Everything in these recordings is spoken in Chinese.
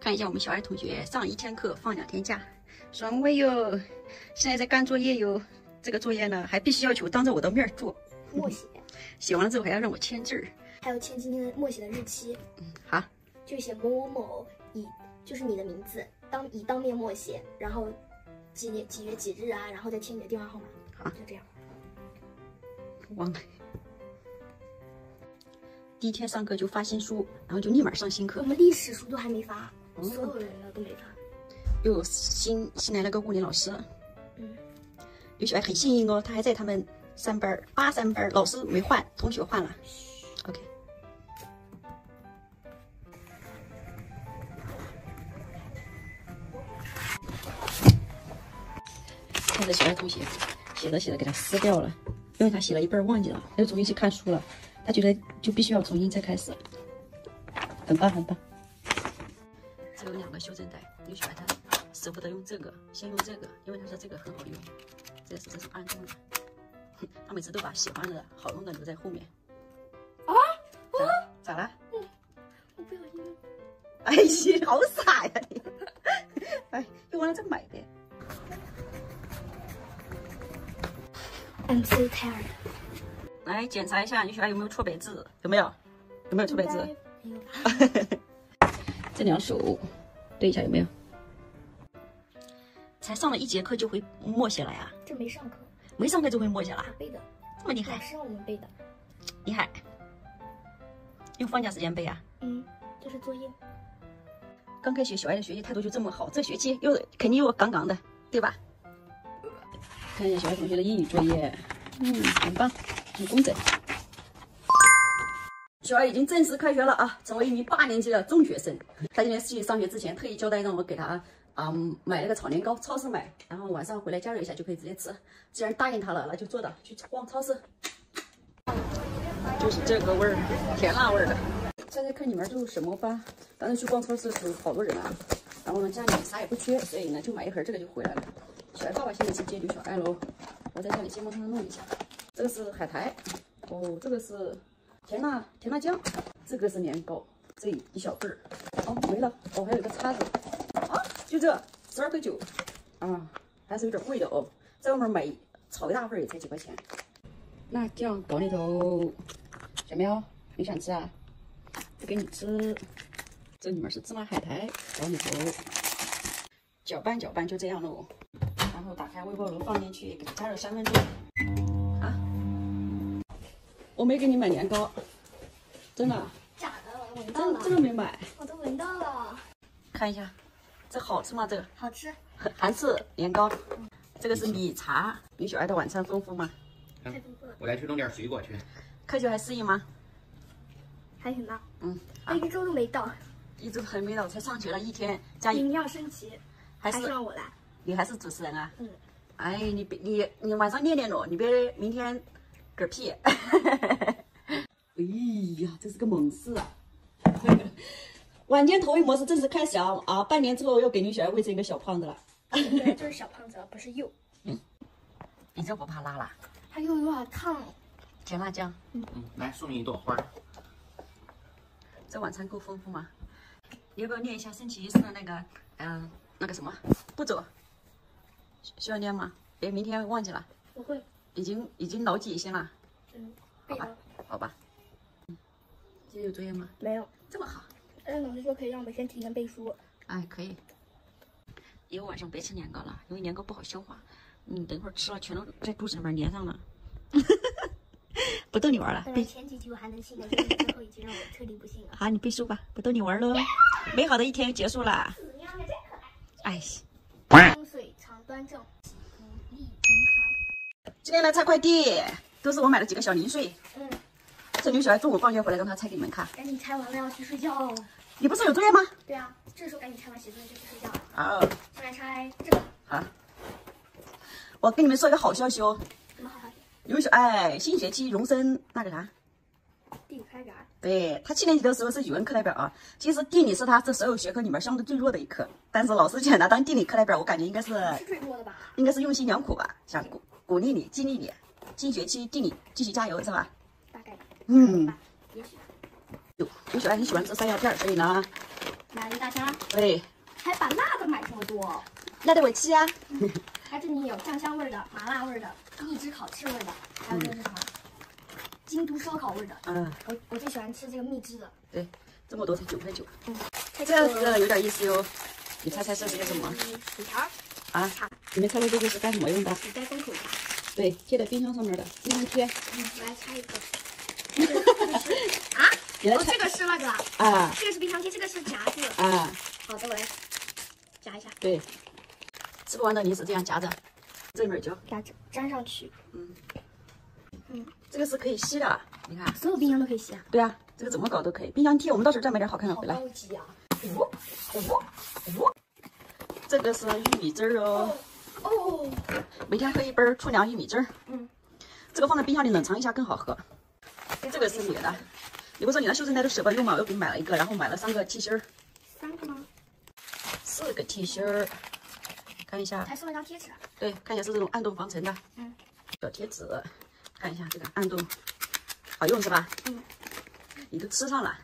看一下我们小爱同学上1天课，放2天假，爽歪哟！现在在干作业哟。这个作业呢，还必须要求当着我的面做， 默写， 写完了之后还要让我签字儿， 还要签今天的默写的日期。 好， 就写某某某就是你的名字，当面默写，然后几月几日啊，然后再签你的电话号码。 好， 就这样。 忘了。第1天上课就发新书，然后就立马上新课。 我们历史书都还没发，所有人的都没发。 又新来了个物理老师，有小孩很幸运哦，他还在他们3班8、3班，老师没换，同学换了。OK。看着小爱同学写着给他撕掉了，因为他写了一半忘记了，他又重新去看书了。他觉得就必须要重新再开始，很棒很棒。只有2个修正带，有小孩他舍不得用这个，先用这个，因为他说这个很好用。这是暗中的，他每次都把喜欢的好用的留在后面。咋了？ 我不小心。 哎呀，好傻呀你！哎，用完了再买呗。 I'm so tired。 来检查一下你小孩有没有错别字，有没有错别字？ 没有。 这2手对一下有没有？才上了1节课就会默写了呀？ 这没上课。 没上课就会默写了？ 背的。 这么厉害？ 老师让我们背的。 厉害。用放假时间背啊？ 这是作业。 刚开学小爱的学习态度就这么好，这学期肯定又杠杠的，对吧？看一下小爱同学的英语作业，很棒，很工整。小爱已经正式开学了啊，成为一名8年级的中学生。他今天去上学之前特意交代让我给他买了个炒年糕，超市买，然后晚上回来加热一下就可以直接吃。既然答应他了，那就做到，去逛超市。就是这个味儿，甜辣味儿的。猜猜看你们都是什么吧？当时去逛超市时好多人啊，然后呢家里啥也不缺，所以呢就买一盒这个就回来了。小爱爸爸现在去接刘小爱喽，我在家里先帮他弄一下。这个是海苔，这个是甜辣酱，这个是年糕，这一小份儿，没了，还有一个叉子，就这12.9块，还是有点贵的哦，在外面买炒一大份也才几块钱。辣酱搞里头，小喵，你想吃啊？不给你吃。这里面是芝麻海苔，搞里头，搅拌就这样喽。然后打开微波炉放进去，给它加热3分钟。我没给你买年糕，真的？ 假的，我闻到了。 真的没买。 我都闻到了。 看一下，这好吃吗？这个好吃。 韩式年糕，这个是米茶。你小爱的晚餐丰富吗？ 太丰富了。 我来去弄点水果去。 开学还适应吗？ 还行吧。 1 周都没到。 1周还没到，才上学了1天，加营养升旗，还是让我来。 你还是主持人啊？哎，你晚上练咯，你别明天嗝屁。哎呀，这是个猛事啊！晚间投喂模式正式开始啊！半年之后要给你小孩喂成一个小胖子了。 原来就是小胖子，不是幼。 你这不怕辣啦？ 它又有点烫。 甜辣酱。 来送你一朵花。 这晚餐够丰富吗？你要不要念一下升旗仪式的那个什么步骤？需要念吗？别明天忘记了。 我会。 已经牢记一些了。好吧。今天有作业吗？ 没有。 这么好。 老师说可以让我们先提前背书。 哎，可以。以后晚上别吃年糕了，因为年糕不好消化。等会儿吃了全都在肚子里面粘上了。不逗你玩了。 本来前几集我还能信的，最后一集让我彻底不信了。 好，你背书吧，不逗你玩喽。美好的一天结束了。哎。 风水常端正，福利银行。 今天来拆快递，都是我买了几个小零碎。这刘小孩中午放学回来让他拆给你们看。 赶紧拆完了要去睡觉。 你不是有作业吗？ 对啊，这时候赶紧拆完写作业就去睡觉。 好。 先来拆这个。 好。我跟你们说一个好消息哦。 什么好消息？ 刘小爱新学期荣升那个啥。 地理课代表。 对，他7年级的时候是语文课代表啊。其实地理是他这所有学科里面相对最弱的一科，但是老师选他当地理课代表，我感觉应该是最弱的吧？ 应该是用心良苦吧，想鼓励你、激励你，新学期地理继续加油，是吧？ 大概。 嗯。 也许。 刘小爱很喜欢吃山药片，所以呢， 买了一大箱， 对， 还把辣的买这么多。 那得我吃啊。 它这里有酱香味的、麻辣味的、荔枝烤翅味的，还有这个是什么？京都烧烤味的。我最喜欢吃这个秘制的。 对，这么多才9.9块。 这这个有点意思哟。你猜猜这是个什么？ 薯条啊？你们猜猜这个是干什么用的？ 是带封口茶。 对，贴在冰箱上面的冰箱贴。 我来猜一个。啊？这个是那个啊？这个是冰箱贴，这个是夹子啊。好的，我来夹一下。 对，吃不完的你是这样夹着，这里面就夹着粘上去。 这个是可以吸的，你看， 所有冰箱都可以吸啊。 对啊，这个怎么搞都可以。冰箱贴，我们到时候再买点好看的回来。 好高级啊！ 这个是玉米汁儿哦。每天喝一杯粗粮玉米汁儿。这个放在冰箱里冷藏一下更好喝。这个是你的，你不说你那修身奶都舍不得用吗？我又给你买了一个，然后买了3个 T 恤。 3个吗 ？4个 T 恤，看一下。 还送了张贴纸。对， 看一下是这种暗动防尘的。小贴纸，看一下这个暗动，好用是吧？你都吃上了。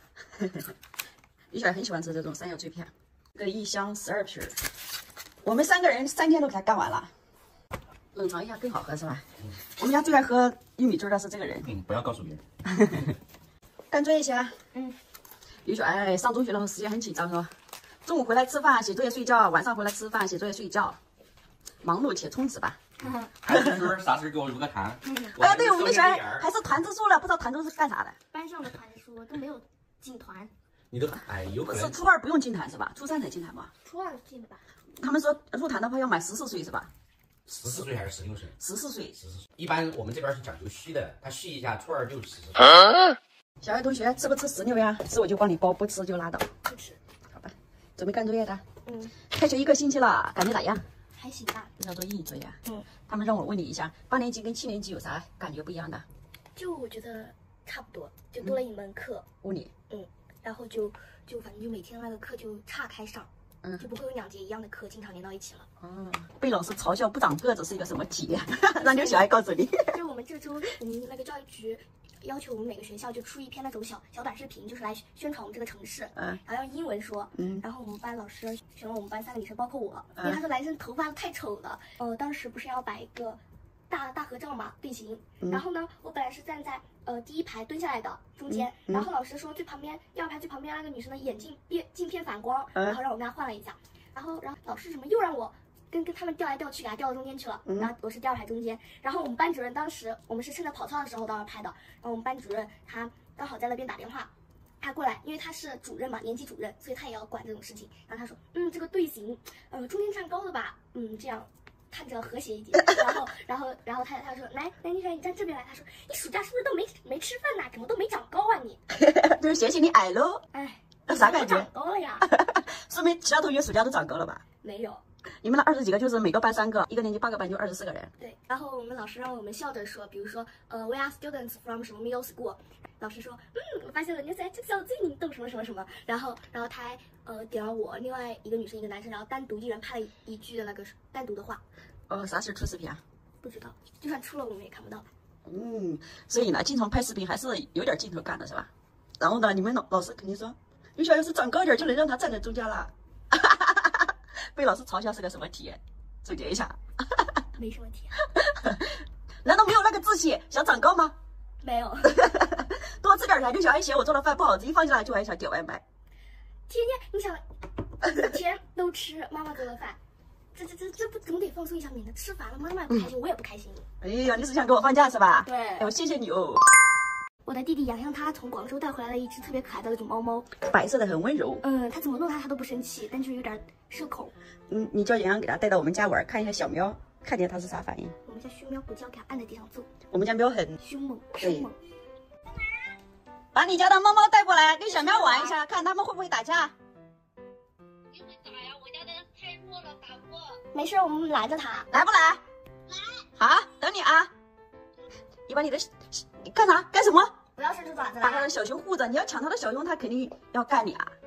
李小很喜欢吃这种山药脆片。这个1箱12瓶，我们3个人3天都给它干完了。冷藏一下更好喝是吧？我们家最爱喝玉米汁的是这个人。 不要告诉别人。 干追一下。李小爱上中学了，时间很紧张哦。中午回来吃饭、写作业、睡觉，晚上回来吃饭、写作业、睡觉，忙碌且充实吧。 还是说啥事给我录个团？ 哎，对，我们李小爱还是团支书了，不知道团支书是干啥的。 班上的团支书都没有进团。 你都有可能是初2不用进团是吧？初3才进团吧？ 初2进的吧？ 他们说入团的话要满14岁是吧 ？14岁还是16岁 ？14岁。 14岁。一般我们这边是讲究虚的，他虚一下，初2就14岁。 小爱同学吃不吃石榴呀？吃我就帮你包，不吃就拉倒。 不吃。 好吧，准备干作业的。开学1个星期了，感觉咋样？ 还行吧。 这叫做英语作业。他们让我问你一下，8年级跟7年级有啥感觉不一样的？ 就我觉得差不多，就多了一门课。 物理。 然后就反正就每天那个课就岔开上，就不会有2节一样的课经常连到一起了。 被老师嘲笑不长个子是一个什么体验？让刘小爱告诉你。 就我们这周，我们那个教育局要求我们每个学校就出一篇那种小短视频，就是来宣传我们这个城市。然后用英文说。然后我们班老师选了我们班3个女生，包括我，因为他说男生头发太丑了。当时不是要摆一个大合照嘛，队形。然后呢，我本来是站在第1排蹲下来的中间，然后老师说最旁边第2排最旁边那个女生的眼镜片反光，然后让我跟她换了一下，然后老师什么又让我跟他们调来调去，给他调到中间去了。然后我是第2排中间，然后我们班主任当时我们是趁着跑操的时候到那拍的，然后我们班主任他刚好在那边打电话，他过来，因为他是主任嘛，年级主任，所以他也要管这种事情。然后他说，这个队形，中间站高的吧，这样看着和谐一点。然后他说，来，你站这边来。他说，你暑假是不是都没吃饭呐？怎么都没长高啊你？ 就是嫌弃你矮喽。 哎， 啥感觉？ 长高了呀。 说明其他同学暑假都长高了吧？ 没有。 你们那20几个就是每个班3个，1个年级8个班就24个人。 对，然后我们老师让我们笑着说，比如说，we are students from 什么 middle school。老师说，我发现了，你在这个校最你懂什么什么什么。然后他还点了我，另外一个女生一个男生，然后单独1人拍了一句的那个单独的话。 啥时候出视频啊？ 不知道，就算出了我们也看不到。 所以呢，经常拍视频还是有点镜头感的是吧？然后呢，你们老师肯定说，刘小要是长高点就能让他站在中间了。被老师嘲笑是个什么体验？总结一下。 没什么体验。难道没有那个志气想长高吗？ 没有。 多吃点儿。刘小爱嫌我做的饭不好吃，一放下来就还想点外卖。 天天你想，每天都吃妈妈做的饭，这不总得放松一下，免得吃烦了妈妈也不开心，我也不开心。 哎呀，你是想给我放假是吧？ 对。 哎，我谢谢你哦。 我的弟弟洋洋他从广州带回来了一只特别可爱的那种猫猫， 白色的很温柔。 他怎么弄它都不生气，但就有点社恐。 你叫洋洋给他带到我们家玩，看一下小喵，看见它是啥反应。 我们家凶喵不叫，给它按在地上揍。 我们家喵很凶猛。 把你家的猫猫带过来，跟小喵玩一下，看他们会不会打架。 你会打呀？我家的太弱了，打不过。 没事，我们拦着它。 来不来？来。好，等你啊。你把你的，你干啥？干什么？ 不要伸出爪子来。 把他的小熊护着，你要抢他的小熊，他肯定要干你啊。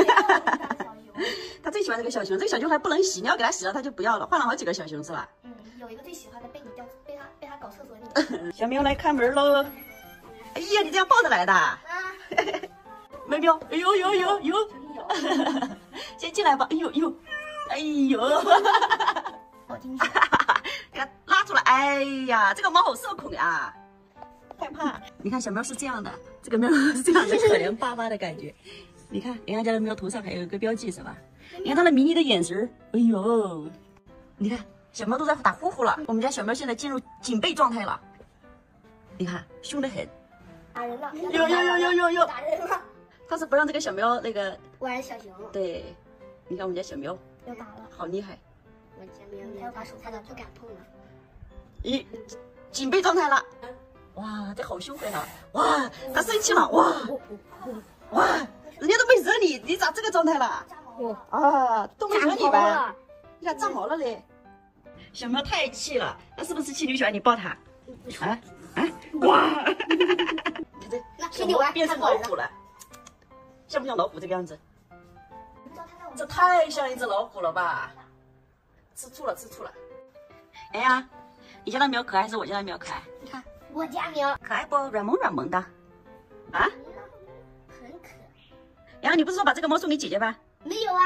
他最喜欢这个小熊，这个小熊还不能洗，你要给他洗了他就不要了，换了好几个小熊是吧？ 有一个最喜欢的被他搞厕所里。 小喵来开门喽！哎呀，你这样抱着来的？没喵，哎呦， 小心有。 先进来吧。哎呦呦，哎呦， 我进去。 给它拉出来。哎呀，这个猫好社恐呀，害怕。你看小喵是这样的，这个喵是这样的，可怜巴巴的感觉。你看人家的喵头上还有一个标记是吧？你看它的迷离的眼神，哎呦，你看小喵都在打呼呼了。我们家小喵现在进入警备状态了，你看凶得很。 打人了！ 有！ 打人了！ 他是不让这个小喵那个玩小熊。 对，你看我们家小喵又打了， 好厉害。 我家喵还要把手拍到不敢碰了。 咦，警备状态了。哇，这好凶狠啊！哇，他生气了！哇，人家都没惹你，你咋这个状态了？啊，都没惹你吧？你咋炸毛了嘞？小喵太气了，那是不是气刘小爱你抱它？哇！看这，小猫变成老虎了，像不像老虎这个样子？这太像一只老虎了吧？吃醋了。哎呀，你家的喵可爱还是我家的喵可爱？ 你看我家喵可爱不？软萌的。啊？ 很可爱。 然后你不是说把这个猫送给姐姐吧？ 没有啊。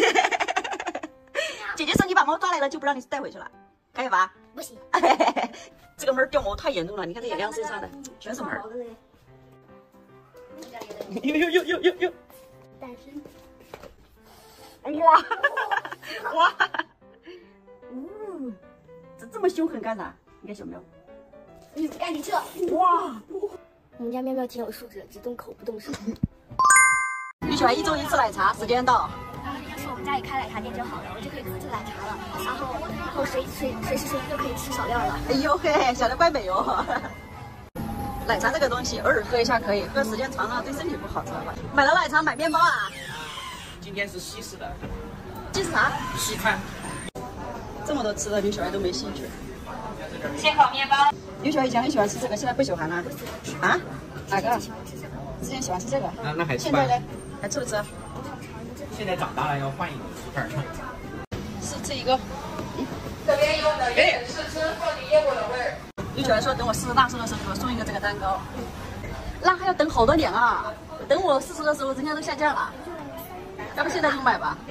姐姐说你把猫抓来了就不让你带回去了，可以吧？ 不行。 这个门掉毛太严重了，你看这眼亮身上的全是门。哟！ 但是， 哇！这么凶狠干啥？你看小喵， 赶紧撤！ 哇！ 我们家喵喵挺有素质，只动口不动手。 你喜欢1周1次奶茶，时间到。 要是我们家里开奶茶店就好了，我就可以喝这奶茶了，然后随时随地都可以吃小料了。 哎呦嘿，小的怪美哦。奶茶这个东西偶尔喝一下可以，喝时间长了对身体不好，知道吧？买了奶茶买面包啊？ 今天是西式的， 这是啥？ 西餐。 这么多吃的，刘小爱都没兴趣。 现烤面包。 刘小爱以前很喜欢吃这个，现在不喜欢了。啊？哪个？之前喜欢吃这个。 那还吃吧？ 现在呢？还吃不吃？ 现在长大了要换一种吃法。 是这一个。 这边有的也是吃凤梨椰果的味儿。 刘小爱说等我40大寿的时候给我送一个这个蛋糕。那还要等好多年啊！等我40的时候，人家都下架了。要不现在就买吧。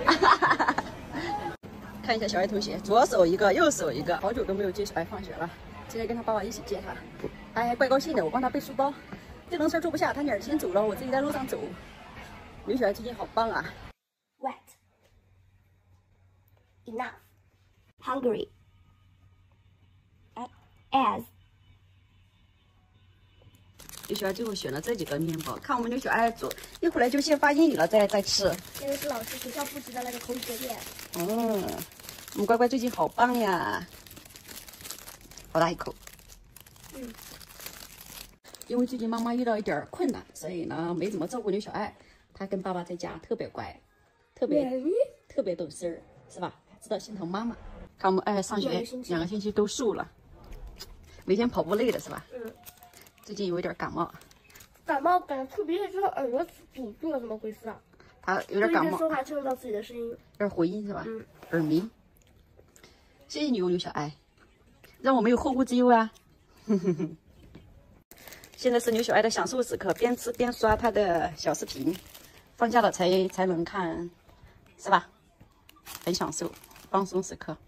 看一下小爱同学，左手一个，右手一个，好久都没有接小爱放学了。今天跟他爸爸一起接他，哎，怪高兴的。我帮他背书包，这种事儿做不下，他女儿先走了，我自己在路上走。刘小爱最近好棒啊 Wet. Enough. Hungry. As. 刘小爱最后选了这几个面包，看我们刘小爱做，一会儿来就先发英语了，再吃。 这个是老师学校布置的那个口语作业。 我们乖乖最近好棒呀！好大一口。因为最近妈妈遇到一点困难，所以呢没怎么照顾刘小爱。她跟爸爸在家特别乖，特别懂事儿，是吧？知道心疼妈妈。看我们爱上学2个星期都瘦了，每天跑步累的是吧？最近有一点感冒。 感冒感觉特别是耳朵堵住了，怎么回事啊？ 他有点感冒， 说话听不到自己的声音， 有点回音是吧？耳鸣。谢谢你哦，刘小爱，让我没有后顾之忧啊。现在是刘小爱的享受时刻，边吃边刷她的小视频，放假了才能看，是吧？很享受，放松时刻。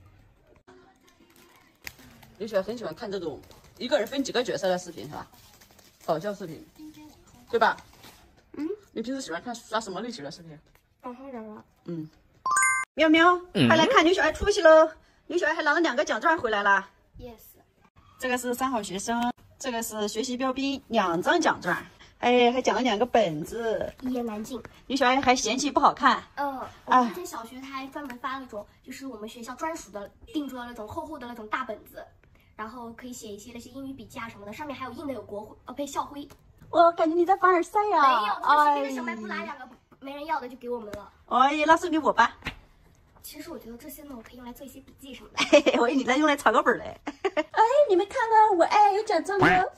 刘小爱很喜欢看这种一个人分几个角色的视频，是吧？搞笑视频，对吧？你平时喜欢刷什么类型的视频？ 当然了。 喵喵，快来看刘小爱出息喽！刘小爱还拿了2个奖状回来了。 Yes。 这个是3好学生，这个是学习标兵，2张奖状，还奖了2个本子。 一言难尽。 刘小爱还嫌弃不好看。 我们这小学他还专门发了一种，就是我们学校专属的定做的那种厚厚的那种大本子，然后可以写一些那些英语笔记啊什么的，上面还有印的有国徽，校徽。 我感觉你在凡尔赛呀。 没有，这个小卖部拿2个没人要的就给我们了。 哎呀，那送给我吧。 其实我觉得这些呢，我可以用来做一些笔记什么的。我以为你在用来草稿本嘞。哎，你们看了我有奖状哦。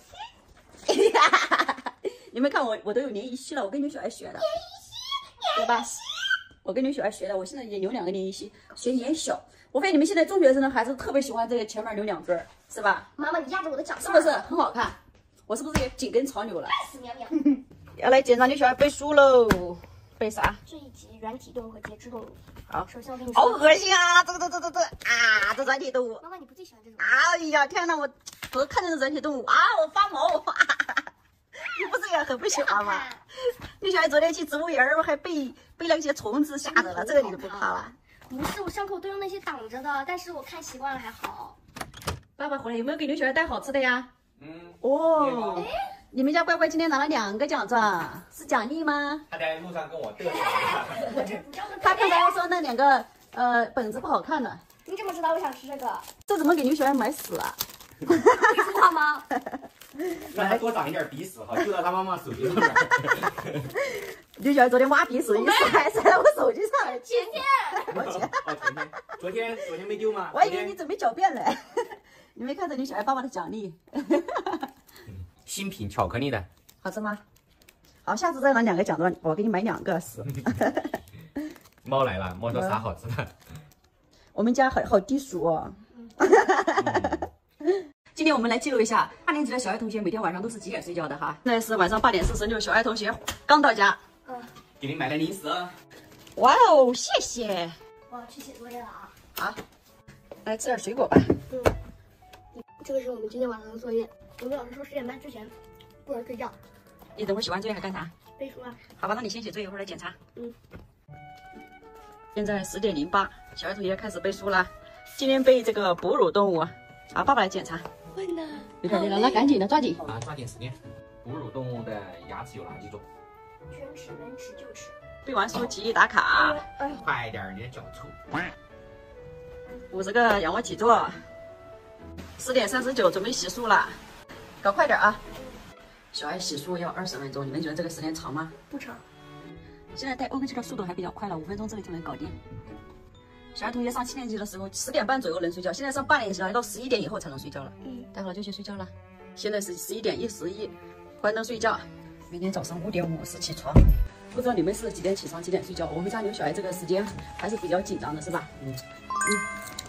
你们看我都有联谊系了，我跟刘小爱学的，对吧？我跟刘小爱学的，我现在也留2个联谊系，学年小。我发现你们现在中学生的孩子特别喜欢这个前面留2对，是吧？ 妈妈，你压着我的奖是不是很好看？我是不是也紧跟潮流了？ 死娘娘。 要来检查刘小爱背书喽。 背啥？ 这一集软体动物和节肢动物。 好， 首先我跟你好说， 恶心啊！这啊，这软体动物。 妈妈你不最喜欢这种？ 哎呀，天哪！我看这种软体动物啊，我发毛。你不是也很不喜欢吗？你小孩昨天去植物园儿，还被那些虫子吓着了，这个你都不怕了？ 不是，我伤口都用那些挡着的，但是我看习惯了还好。 爸爸回来有没有给刘小孩带好吃的呀？ 嗯， 哦，你们家乖乖今天拿了2个奖状，是奖励吗？ 他在路上跟我嘚瑟。 我这不叫做他刚才说那2个本子不好看呢， 你怎么知道我想吃这个？ 这怎么给刘小孩买死了？ 你说话吗？ 让他多长一点鼻屎哈，就到他妈妈手机上面。 刘小孩昨天挖鼻屎，一塞在我手机上。 前天。 昨天没丢吗？ 我还以为你准备狡辩嘞。你没看着刘小孩爸爸的奖励？ 新品巧克力的， 好吃吗？好，下次再拿2个奖状，我给你买2个死。 猫来了，猫说啥好吃的？ 我们家好低俗哦。今天我们来记录一下8年级的小爱同学每天晚上都是几点睡觉的哈。现在是晚上8点46，小爱同学刚到家。 给你买了零食。 哇哦，谢谢。 我要去写作业了啊。 好，来吃点水果吧。 这个是我们今天晚上的作业。我们老师说10点半之前不能睡觉。 你等会儿写完作业还干啥？ 背书啊。 好吧，那你先写作业，一会儿来检查。 嗯。 现在10点08，小爱同学开始背书啦。今天背这个哺乳动物。好，爸爸来检查。 会呢。 有点累了，那赶紧的，抓紧。 啊，抓紧时间。哺乳动物的牙齿有哪几种？ 犬齿、人齿、臼齿。 背完书记忆打卡。 快点，你的脚臭。 50个仰卧起坐。10点39，准备洗漱了，搞快点啊！小爱洗漱要20分钟，你们觉得这个时间长吗？ 不长。 现在带欧根气的速度还比较快了，5分钟之内就能搞定。小爱同学上7年级的时候10点半左右能睡觉，现在上8年级了，要到11点以后才能睡觉了。待会儿就去睡觉了。现在是11点11，关灯睡觉。每天早上5点50起床。不知道你们是几点起床，几点睡觉？我们家刘小孩这个时间还是比较紧张的，是吧？